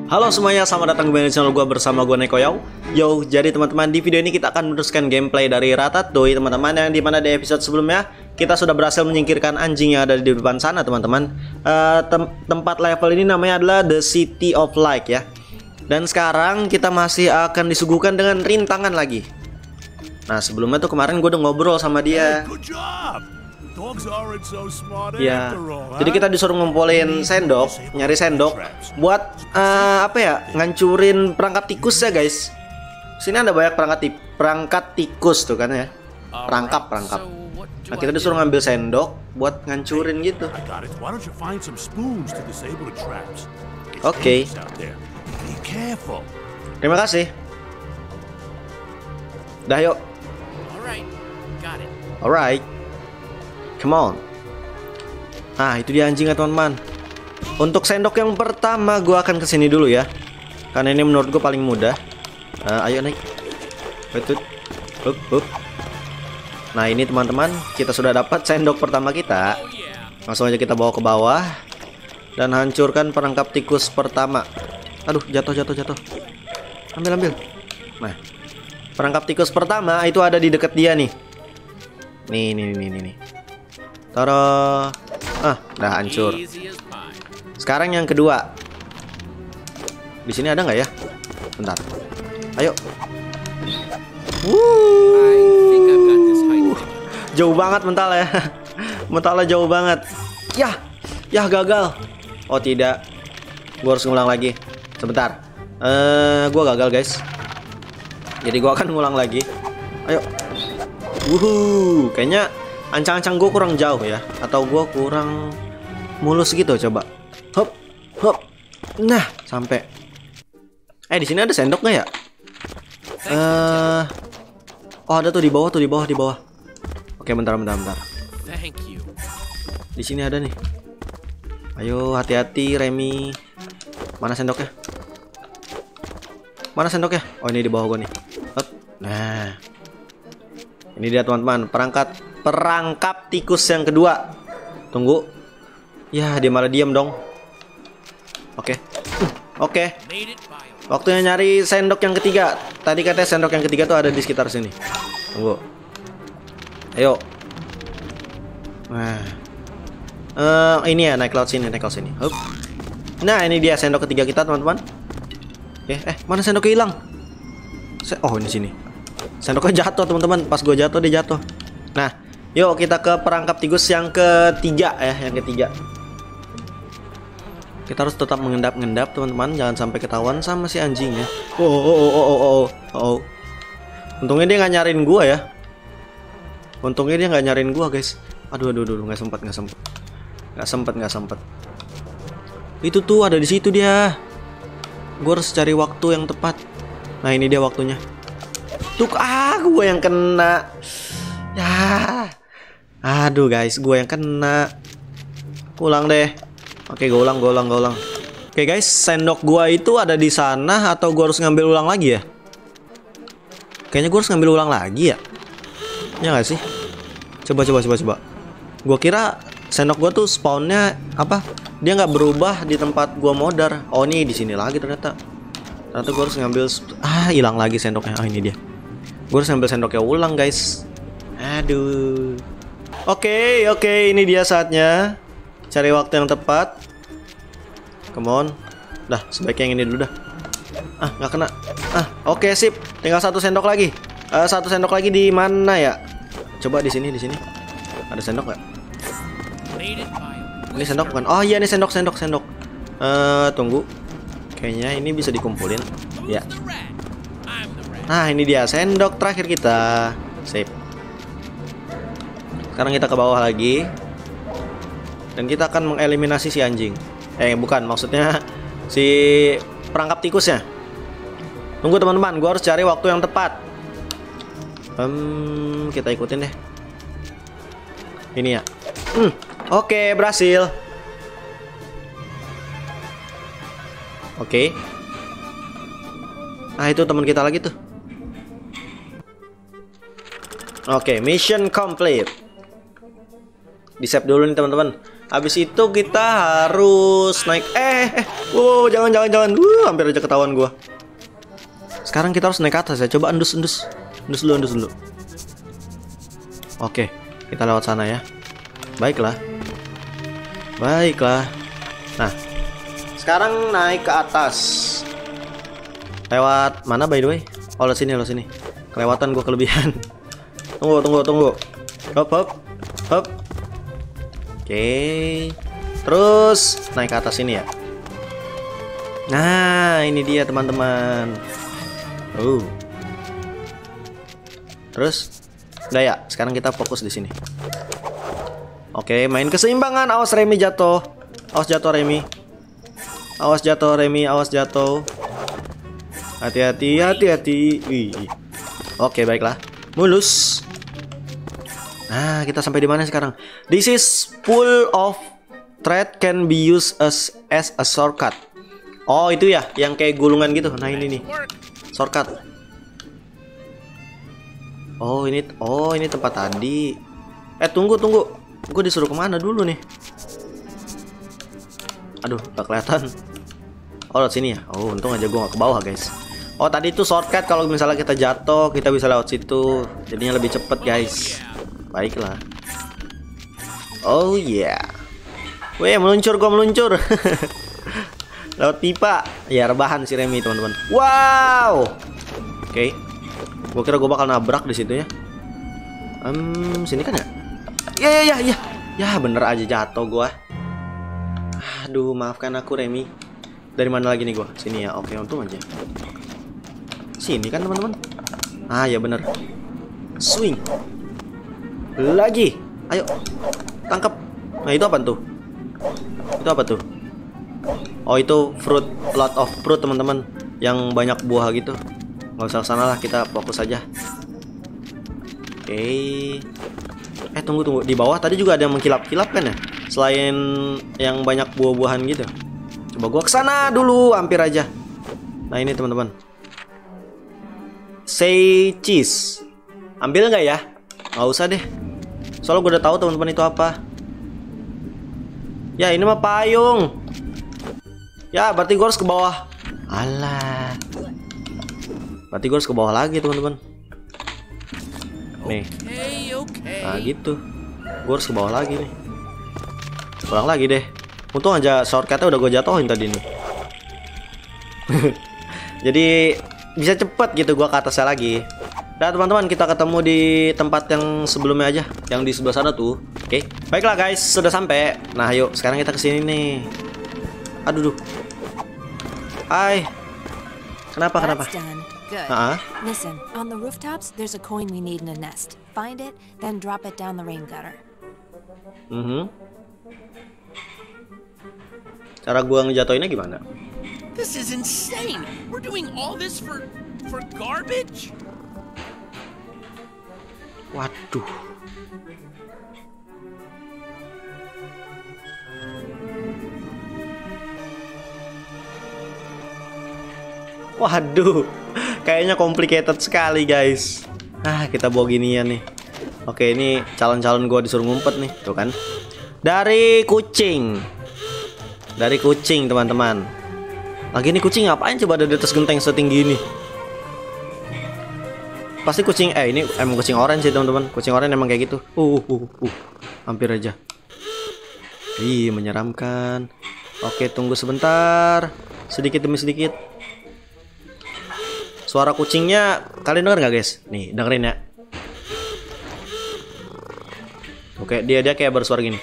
Halo semuanya, selamat datang kembali di channel gue bersama gue Neko Yau. Yo, jadi teman-teman, di video ini kita akan meneruskan gameplay dari Ratatouille teman-teman. Yang dimana di episode sebelumnya kita sudah berhasil menyingkirkan anjing yang ada di depan sana teman-teman. Tempat level ini namanya adalah The City of Light ya. Dan sekarang kita masih akan disuguhkan dengan rintangan lagi. Nah sebelumnya tuh kemarin gue udah ngobrol sama dia. Ya, jadi kita disuruh ngumpulin sendok, nyari sendok buat apa ya, ngancurin perangkap tikus ya guys. Sini ada banyak perangkat tikus tuh kan ya, perangkap. Nah kita disuruh ngambil sendok buat ngancurin gitu. Oke. Terima kasih. Dah yuk. Alright. Come on. Nah itu dia anjingnya teman-teman. Untuk sendok yang pertama gue akan kesini dulu ya, karena ini menurut gue paling mudah. Ayo naik. Betul. Nah ini teman-teman, kita sudah dapat sendok pertama kita. Langsung aja kita bawa ke bawah dan hancurkan perangkap tikus pertama. Aduh jatuh. Ambil. Nah perangkap tikus pertama itu ada di dekat dia nih. Nih. Tara. Udah hancur. Sekarang yang kedua. Di sini ada nggak ya? Bentar. Ayo. Jauh banget mental ya. Mentalnya jauh banget. Ya gagal. Oh tidak. Gua harus ngulang lagi. Sebentar. Gua gagal guys. Jadi gua akan ngulang lagi. Ayo. Kayaknya ancang-ancang gue kurang jauh ya, atau gue kurang mulus gitu. Coba. Hop. Nah, sampai. Di sini ada sendok nggak ya? Oh, ada tuh di bawah. Oke, bentar. Di sini ada nih. Ayo, hati-hati Remy. Mana sendoknya? Oh, ini di bawah gue nih. Hop. Nah. Ini dia teman-teman, perangkap tikus yang kedua. Tunggu. Ya, dia malah diam dong. Oke. Waktunya nyari sendok yang ketiga. Tadi katanya sendok yang ketiga tuh ada di sekitar sini. Tunggu. Ayo. Nah. Ini ya, naik laut sini. Hup. Nah, ini dia sendok ketiga kita, teman-teman. Mana sendoknya hilang? Oh, ini sini. Sendoknya jatuh teman-teman. Pas gue jatuh dia jatuh. Nah yuk kita ke perangkap tikus yang ketiga ya. Kita harus tetap mengendap teman-teman. Jangan sampai ketahuan sama si anjingnya. Oh. Untungnya dia nggak nyariin gue ya. Guys. Aduh nggak sempet. Itu tuh ada di situ dia. Gue harus cari waktu yang tepat. Nah ini dia waktunya. Tuh, gue yang kena. Ya. Aduh guys, gue yang kena. Ulang deh. Oke, gue ulang. Oke guys, sendok gue itu ada di sana atau gue harus ngambil ulang lagi ya? Kayaknya gue harus ngambil ulang lagi ya. Ya nggak sih? Coba. Gue kira sendok gue tuh spawnnya apa? Dia nggak berubah di tempat gue modar. Oh, ini di sini lagi ternyata. Ternyata gue harus ngambil. Hilang lagi sendoknya. Ini dia. Gue harus ambil sendoknya ulang guys. Aduh. Oke, ini dia saatnya. Cari waktu yang tepat. Come on. Dah, sebaiknya yang ini dulu dah. Nggak kena. Oke, sip. Tinggal satu sendok lagi. Satu sendok lagi di mana ya? Coba di sini. Ada sendok nggak? Ini sendok bukan? Oh iya, ini sendok. Tunggu. Kayaknya ini bisa dikumpulin. Ya. Nah ini dia sendok terakhir kita. Sip. Sekarang kita ke bawah lagi. Dan kita akan mengeliminasi si anjing. Bukan, maksudnya si perangkap tikusnya. Tunggu teman-teman, gue harus cari waktu yang tepat. Kita ikutin deh. Ini ya. Oke, berhasil. Oke. Nah itu teman kita lagi tuh. Oke, mission complete. Di save dulu nih teman-teman. Habis itu kita harus naik. Wow, jangan. Hampir aja ketahuan gua. Sekarang kita harus naik ke atas ya. Coba endus dulu. Oke, kita lewat sana ya. Baiklah. Nah, sekarang naik ke atas. Lewat mana by the way? Oh, lo sini. Kelewatan gua kelebihan. Tunggu. Hop. Oke. Terus naik ke atas ini ya. Nah, ini dia teman-teman. Terus udah ya, sekarang kita fokus di sini. Oke, main keseimbangan. Awas Remy jatuh. Awas jatuh Remy. Hati-hati. Wih. Oke, baiklah. Mulus. Nah, kita sampai di mana sekarang? This is full of thread can be used as a shortcut. Oh, itu ya, yang kayak gulungan gitu. Nah, ini nih. Shortcut. Oh, ini tempat tadi. Tunggu. Gue disuruh kemana dulu nih? Aduh, gak kelihatan. Oh, lewat sini ya. Oh, untung aja gue gak ke bawah, guys. Oh, tadi itu shortcut kalau misalnya kita jatuh, kita bisa lewat situ. Jadinya lebih cepet, guys. Baiklah. Oh yeah. Weh, meluncur. Lewat pipa. Ya, rebahan si Remy, teman-teman. Wow. Oke. Gue kira gue bakal nabrak di situ ya. Sini kan ya? Ya, bener aja jatuh gue. Aduh, maafkan aku Remy. Dari mana lagi nih gue? Sini ya. Oke, untung aja. Sini kan teman-teman. Ah ya bener. Swing. Lagi. Ayo. Tangkap. Nah itu apa tuh? Oh itu fruit. Lot of fruit teman-teman. Yang banyak buah gitu. Gak usah kesana lah, kita fokus aja. Oke. Tunggu. Di bawah tadi juga ada yang mengkilap-kilap kan ya? Selain yang banyak buah-buahan gitu. Coba gua kesana dulu, hampir aja. Nah ini teman-teman. Say cheese. Ambil nggak ya? Nggak usah deh. Soalnya gue udah tahu teman-teman itu apa. Ya ini mah payung. Ya berarti gue harus ke bawah. Alah. Berarti gue harus ke bawah lagi teman-teman. Nih. Nah gitu. Gue harus ke bawah lagi nih. Pulang lagi deh. Untung aja shortcutnya udah gue jatuhin tadi nih. Jadi bisa cepet gitu gua ke atasnya lagi. Nah teman-teman, kita ketemu di tempat yang sebelumnya aja, yang di sebelah sana tuh. Oke, baiklah guys, sudah sampai. Nah yuk, sekarang kita kesini nih. Aduh. Hai. Kenapa? Listen, on the rooftops there's a coin we need in a nest. Find it, then drop it down the rain gutter. Cara gua ngejatoinnya gimana? This is insane. We're doing all this for garbage? Waduh. Waduh. Kayaknya complicated sekali, guys. Kita bawa ginian nih. Oke, ini calon-calon gua disuruh ngumpet nih, tuh kan. Dari kucing, teman-teman. Lagi ini kucing ngapain coba ada di atas genteng setinggi ini? Pasti kucing ini emang kucing orange sih teman-teman. Kucing orange emang kayak gitu. Hampir aja. Ih, menyeramkan. Oke, tunggu sebentar. Sedikit demi sedikit. Suara kucingnya kalian denger nggak guys? Nih, dengerin ya. Oke, dia kayak bersuara gini.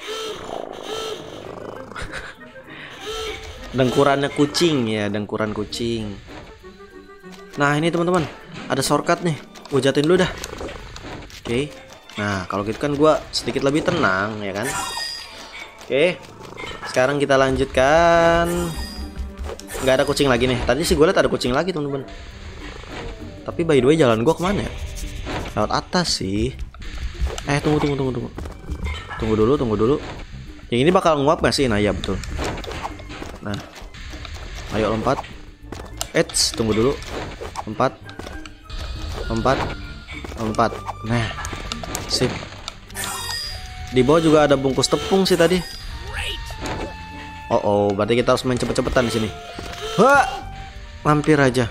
Dengkurannya kucing ya, dengkuran kucing. Nah ini teman-teman, ada shortcut nih. Gue jatuhin dulu dah. Oke. Nah kalau gitu kan gue sedikit lebih tenang ya kan. Oke. Sekarang kita lanjutkan. Nggak ada kucing lagi nih. Tadi sih gue liat ada kucing lagi teman-teman. Tapi by the way jalan gue kemana ya? Lewat atas sih. Tunggu. Tunggu dulu. Yang ini bakal nguap gak sih? Nah ya betul. Nah, ayo lompat. Tunggu dulu. Lompat. Nah, sip. Di bawah juga ada bungkus tepung sih tadi. Oh, berarti kita harus main cepet-cepetan di sini. Wah, mampir aja.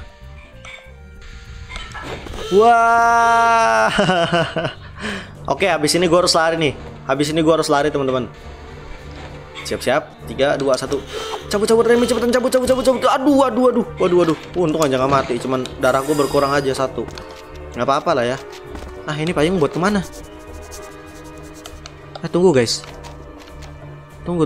Wah. Oke, habis ini gue harus lari nih. Habis ini gue harus lari, teman-teman. Siap-siap. 3, 2, 1. Cabut Remy, cepetan cabut. Aduh. Untung aja nggak mati. Cuman darah gue berkurang aja 1. Nggak apa-apa lah ya. Nah, ini payung buat kemana? Tunggu guys. Tunggu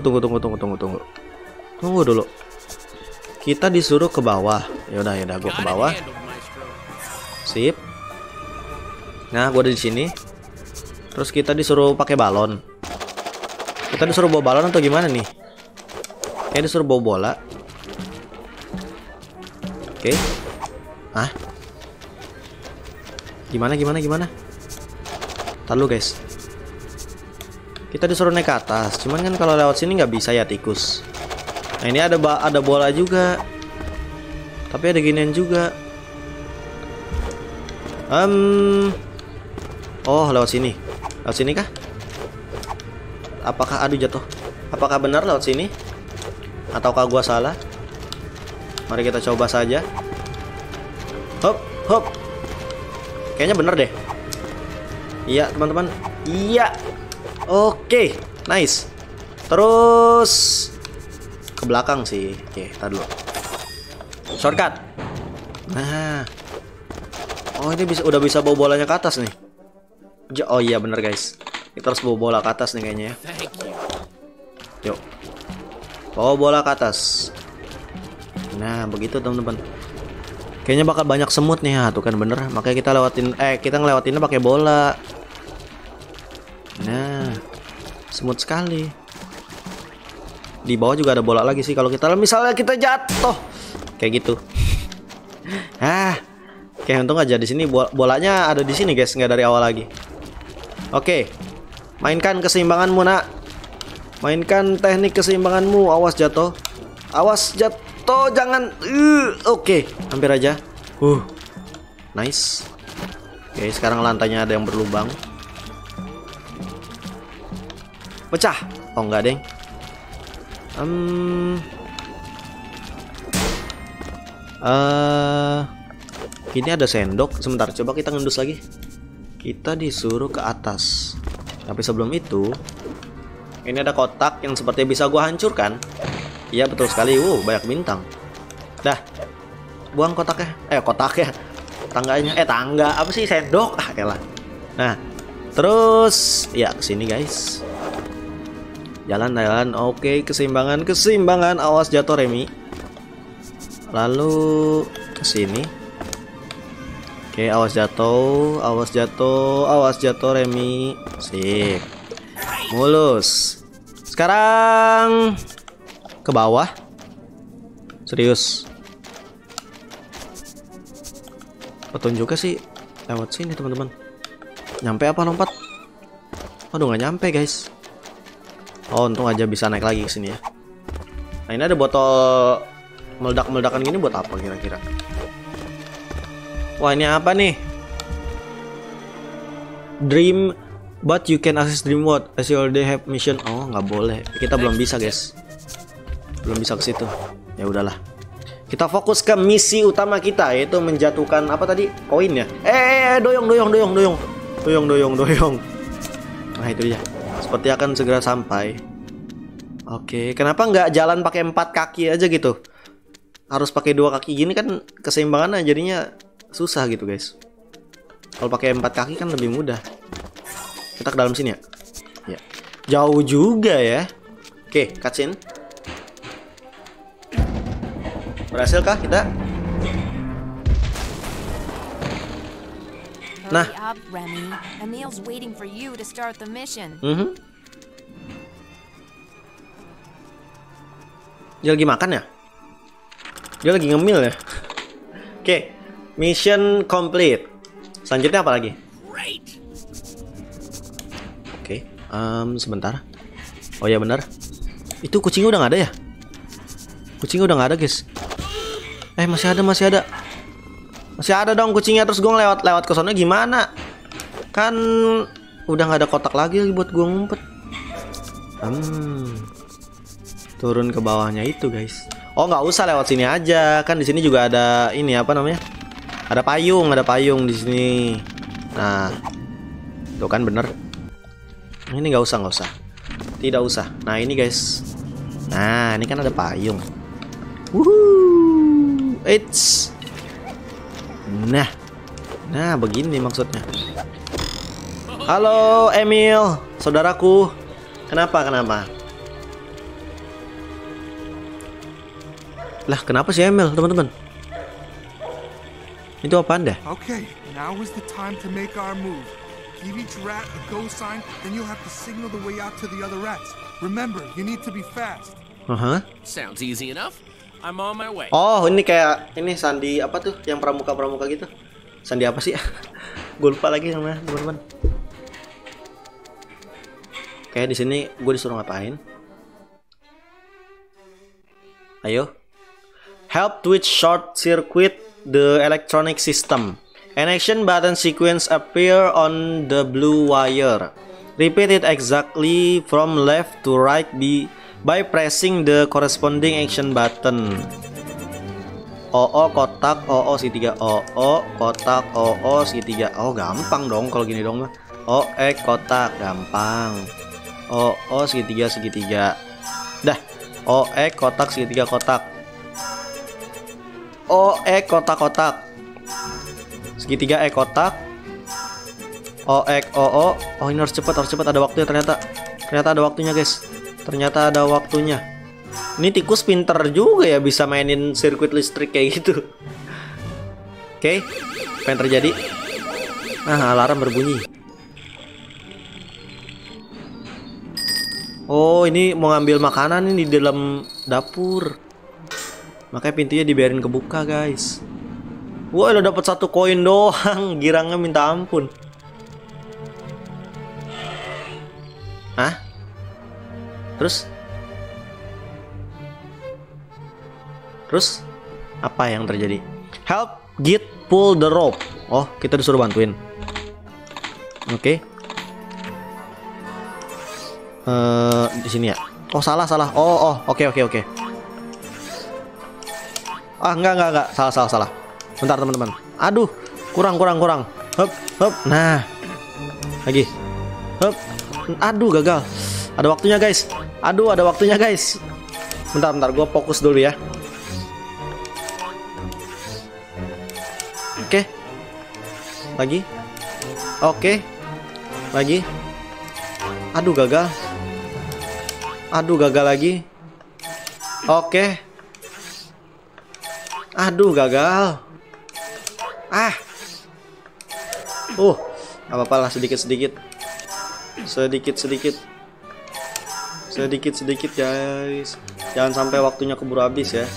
dulu. Kita disuruh ke bawah. Yaudah, gue ke bawah. Sip. Nah, gue ada di sini. Terus kita disuruh pakai balon. Kita disuruh bawa balon atau gimana nih? Kayak disuruh bawa bola. Oke. Ah. Gimana? Ntar lu guys. Kita disuruh naik ke atas. Cuman kan kalau lewat sini nggak bisa ya, tikus. Nah, ini ada bola juga. Tapi ada ginian juga. Oh, lewat sini. Lewat sini kah? Apakah jatuh? Apakah benar lewat sini? Ataukah gua salah? Mari kita coba saja. Hop. Kayaknya bener deh. Iya, teman-teman. Iya. Oke, nice. Terus ke belakang sih. Oke, tar dulu. Shortcut. Nah. Oh, ini udah bisa bawa bolanya ke atas nih. Oh iya bener guys. Kita harus bawa bola ke atas nih kayaknya ya. Yuk. Bawa bola ke atas. Nah, begitu teman-teman. Kayaknya bakal banyak semut nih ya, tuh kan bener. Makanya kita ngelewatinnya pakai bola. Nah, semut sekali. Di bawah juga ada bola lagi sih kalau misalnya kita jatuh. Kayak gitu. Kayak untung aja di sini bolanya ada di sini guys, nggak dari awal lagi. Oke. Mainkan keseimbanganmu, nak. Mainkan teknik keseimbanganmu. Awas jatuh. Jangan. Oke, hampir aja. Nice. Oke, sekarang lantainya ada yang berlubang. Pecah. Oh, enggak, deng. Ini ada sendok. Sebentar, coba kita ngendus lagi. Kita disuruh ke atas. Tapi sebelum itu, ini ada kotak yang sepertinya bisa gua hancurkan. Iya, betul sekali. Banyak bintang. Dah. Buang kotaknya. Kotaknya. Tangganya. Tangga. Apa sih, sendok? Elah. Nah, terus ya kesini guys. Jalan. Oke, keseimbangan. Awas jatuh, Remy. Lalu kesini. Oke, awas jatuh, Remy. Sip. Mulus. Sekarang ke bawah. Serius. Petunjuknya sih lewat sini, teman-teman. Nyampe apa lompat? Aduh, nggak nyampe, guys. Oh, untung aja bisa naik lagi ke sini ya. Nah, ini ada botol meledak-meledakan gini buat apa kira-kira? Wah, ini apa nih? Dream, but you can access dream world as you already have mission. Oh, nggak boleh. Kita belum bisa, guys. Belum bisa ke situ. Ya udahlah. Kita fokus ke misi utama kita, yaitu menjatuhkan apa tadi? Koin ya? Doyong. Nah, itu dia. Seperti akan segera sampai. Oke, kenapa nggak jalan pakai 4 kaki aja gitu? Harus pakai 2 kaki gini kan keseimbangannya jadinya susah gitu guys. Kalau pakai 4 kaki kan lebih mudah. Kita ke dalam sini ya. Ya. Jauh juga ya. Oke, cutscene. Berhasil kah kita? Nah. Dia lagi makan ya? Dia lagi ngemil ya? Oke. Mission complete. Selanjutnya apa lagi? Oke, sebentar. Oh ya benar. Itu kucingnya udah nggak ada ya? Kucingnya udah nggak ada guys. Masih ada. Masih ada dong kucingnya. Terus gue lewat ke sana gimana? Kan udah nggak ada kotak lagi buat gue ngumpet. Turun ke bawahnya itu, guys. Oh, nggak usah lewat sini aja. Kan di sini juga ada ini apa namanya? Ada payung di sini. Nah, tuh kan bener. Ini nggak usah. Tidak usah. Nah, ini guys. Nah, ini kan ada payung. Wuhuu. Eits. Nah, begini maksudnya. Halo, Emil, saudaraku. Kenapa? Lah, kenapa sih Emil, teman-teman? Itu apaan dah? Okay, now is the time to make our move. Give each rat a go sign, then you'll have to signal the way out to the other rats. Remember, you need to be fast. Sounds easy enough. I'm on my way. Oh, ini kayak ini sandi apa tuh? Yang pramuka gitu. Sandi apa sih? Gue lupa lagi namanya, teman-teman. Kayak di sini gue disuruh ngapain? Ayo. Help Twitch short circuit the electronic system. An action button sequence appear on the blue wire. Repeat it exactly from left to right by pressing the corresponding action button. OO kotak OO segitiga OO kotak OO segitiga. Oh, gampang dong kalau gini dong mah. OE kotak gampang. OO segitiga. Dah. OE kotak segitiga kotak. OE kotak. Segitiga E kotak. OE OO. Oh, ini harus cepat ada waktunya ternyata. Ternyata ada waktunya, guys. Ternyata ada waktunya. Ini tikus pinter juga ya bisa mainin sirkuit listrik kayak gitu. Oke, apa yang terjadi? Nah, alarm berbunyi. Oh, ini mau ngambil makanan ini di dalam dapur. Makanya pintunya dibiarin kebuka, guys. Wah, udah dapat 1 koin doang. Girangnya minta ampun. Hah? Terus apa yang terjadi? Help Git pull the rope. Oh, kita disuruh bantuin. Oke. Di sini ya. Oh, salah. Oh, oke. Ah, enggak. Salah. Bentar, teman-teman. Aduh, kurang. Hup. Nah. Lagi. Hup. Aduh, gagal. Ada waktunya, guys. Bentar, gue fokus dulu ya. Oke. Lagi. Oke. Lagi. Aduh, gagal lagi. Oke. Aduh, gagal. Apa-apa lah, sedikit, guys. Jangan sampai waktunya keburu habis ya.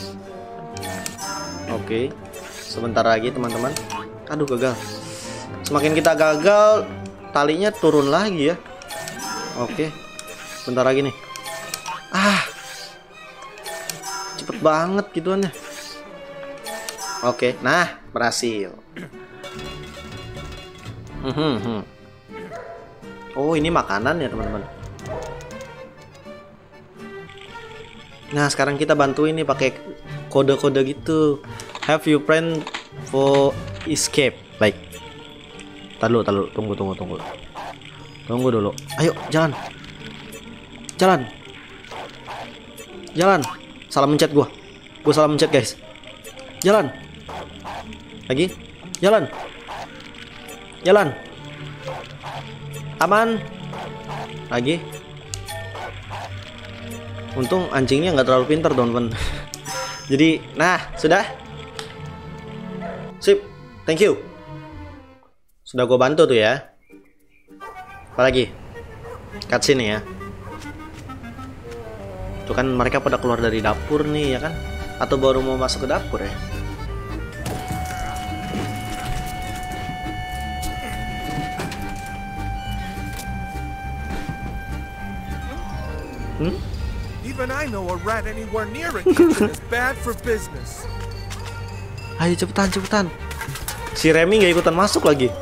Oke. Sebentar lagi, teman-teman. Aduh, gagal. Semakin kita gagal, talinya turun lagi ya. Oke. Bentar lagi nih. Cepet banget gituannya. Oke, nah, berhasil. Oh, ini makanan ya, teman-teman. Nah, sekarang kita bantuin nih pakai kode-kode gitu. Have you friend for escape? Baik. Tunggu dulu. Ayo, jalan. Salah mencet gua salah mencet, guys. Jalan. Lagi. Jalan. Aman. Lagi. Untung anjingnya nggak terlalu pintar, teman-teman. Jadi, nah, sudah. Sip. Thank you. Sudah gue bantu tuh ya. Apalagi? Cutscene ya. Tuh kan mereka pada keluar dari dapur nih ya kan? Atau baru mau masuk ke dapur ya? Even I know a rat anywhere near a kitchen is bad for business. Ayo cepetan. Si Remy nggak ikutan masuk lagi.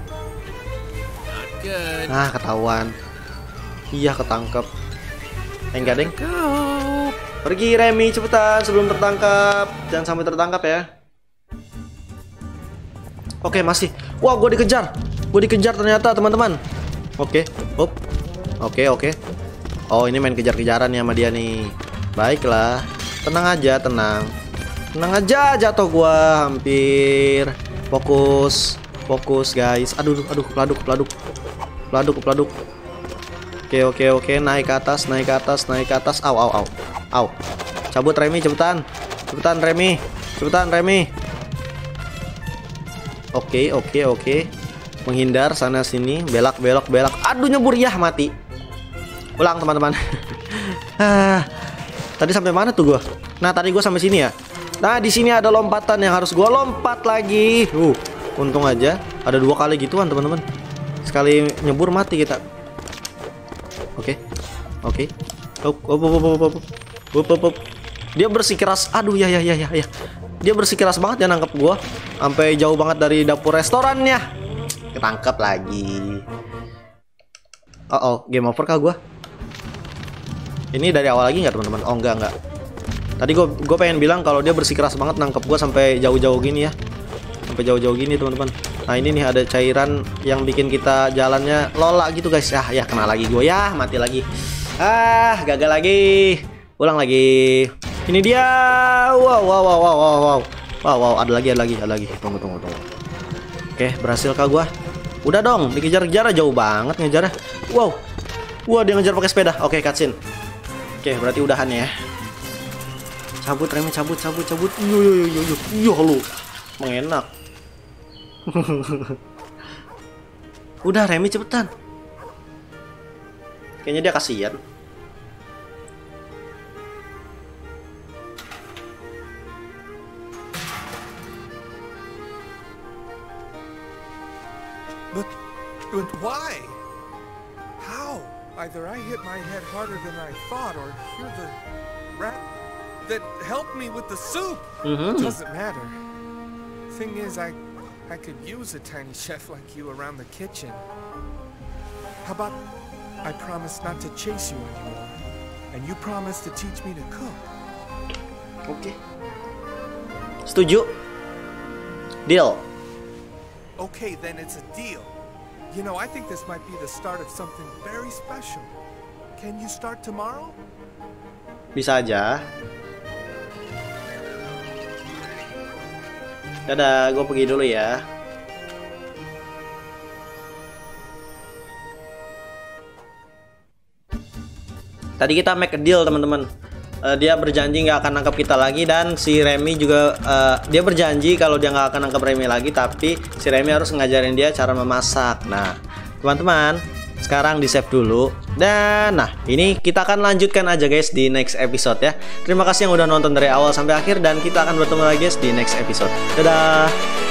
Good. Ketahuan. Iya, ketangkep. Enggak, deng. Pergi Remy cepetan sebelum tertangkap. Jangan sampai tertangkap ya. Oke, masih. Wah, gue dikejar. Gue dikejar ternyata, teman-teman. Oke. Hop. Oke. Oh, ini main kejar-kejaran ya sama dia nih. Baiklah. Tenang aja, tenang. Tenang aja, jatuh gua hampir. Fokus, guys. Aduh, peladuk. Oke. Naik ke atas. Au. Cabut Remy, cepetan Remy. Oke. Menghindar sana sini, belak. Aduh, nyebur ya, mati. Ulang, teman-teman. Tadi sampai mana tuh gua? Nah, tadi gua sampai sini ya. Nah, di sini ada lompatan yang harus gua lompat lagi. Untung aja ada 2 kali gituan, teman-teman. Sekali nyebur mati kita. Oke. Hop. Dia bersikeras. Aduh, ya. Dia bersikeras banget ya nangkep gua. Sampai jauh banget dari dapur restorannya. Ketangkep lagi. Game over kah gua? Ini dari awal lagi nggak, teman-teman? Oh, enggak. Tadi gue pengen bilang kalau dia bersikeras banget nangkep gue sampai jauh-jauh gini ya. Teman-teman. Nah, ini nih ada cairan yang bikin kita jalannya lola gitu, guys. Ya kena lagi gue ya, mati lagi. Gagal lagi. Ulang lagi. Ini dia. Wow. Ada lagi. Tunggu. Oke, berhasil kah gue? Udah dong, dikejar-kejar jauh banget ngejarnya. Wow, dia ngejar pakai sepeda. Oke, cutscene. Oke, berarti udahan ya. Cabut Remy, cabut. Yo lu. Mengenak. Udah Remy, cepetan. Kayaknya dia kasihan. But why? How? Either I hit my head harder than I thought, or you're the rat that helped me with the soup. It doesn't matter. Thing is, I could use a tiny chef like you around the kitchen. How about I promise not to chase you anymore, and you promise to teach me to cook? Oke. Setuju. Deal. Okay, then it's a deal. You know, I think this might be the start of something very special. Can you start tomorrow? Bisa aja. Dadah, gue pergi dulu ya. Tadi kita make a deal, teman-teman. Dia berjanji nggak akan nangkap kita lagi, dan si Remy juga dia berjanji kalau dia nggak akan nangkap Remy lagi, tapi si Remy harus ngajarin dia cara memasak. Nah, teman-teman, sekarang di save dulu, dan nah ini kita akan lanjutkan aja guys di next episode ya. Terima kasih yang udah nonton dari awal sampai akhir, dan kita akan bertemu lagi guys di next episode. Dadah.